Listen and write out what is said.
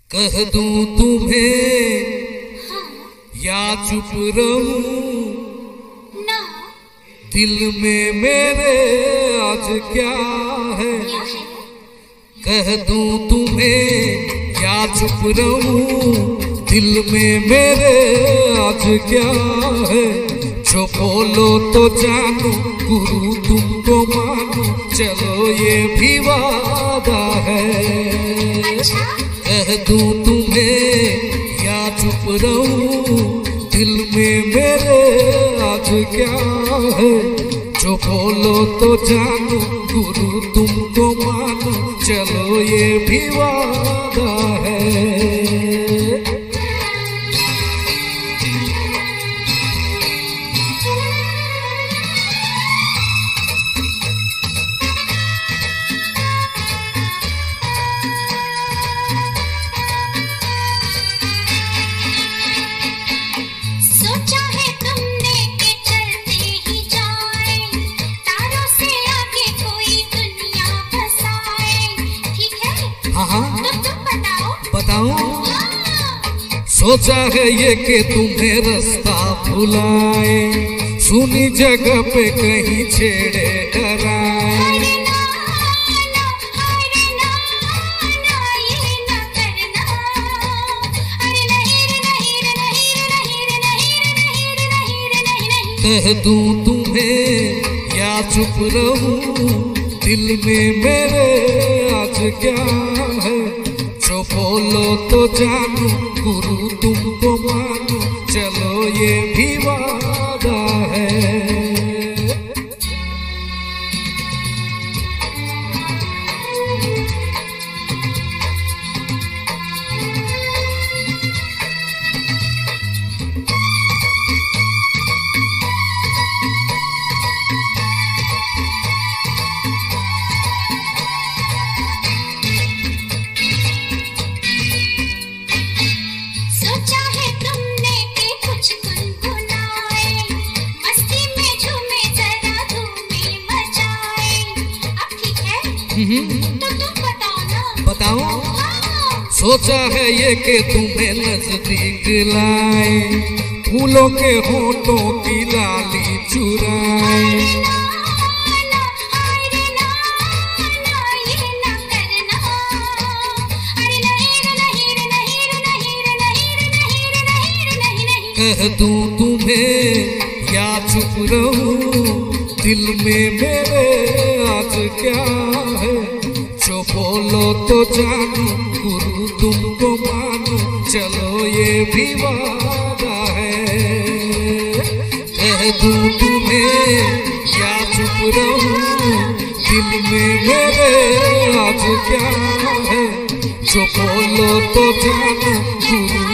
कह दूं तुम्हें या चुप रहूं ना, दिल में मेरे आज क्या है। कह दूं तुम्हें या चुप रहूं दिल में मेरे आज क्या है। जो बोलो तो जानू गुरु तुमको मानो, चलो ये भी वादा है। कह दूं तुम्हें या चुप रहूं दिल में मेरे आज क्या है। जो बोलो तो जानू गुरु तुमको मानो, चलो ये भी वादा है। सोचा है ये कि तुम्हें रास्ता भुलाए, सुनी जगह पे कहीं छेड़े डराए। कह दूं तुम्हें या चुप रहूं दिल में मेरे आज क्या है। जो बोलो तो जानू गुरु तुमको मानो, चलो ये भी वादा है। बताओ सोचा है ये कि तुम्हें नजदीक लाए, फूलों के होठों की लाली चुराए। कह दूं तुम्हें या चुप रहूं दिल में मेरे आज क्या है। जो बोलो तो जानू गुरु तुमको मानो, चलो ये भी वादा है। कह दूं तुम्हें या चुप रहूं दिल में मेरे आज क्या है। जो बोलो तो जानू गुरु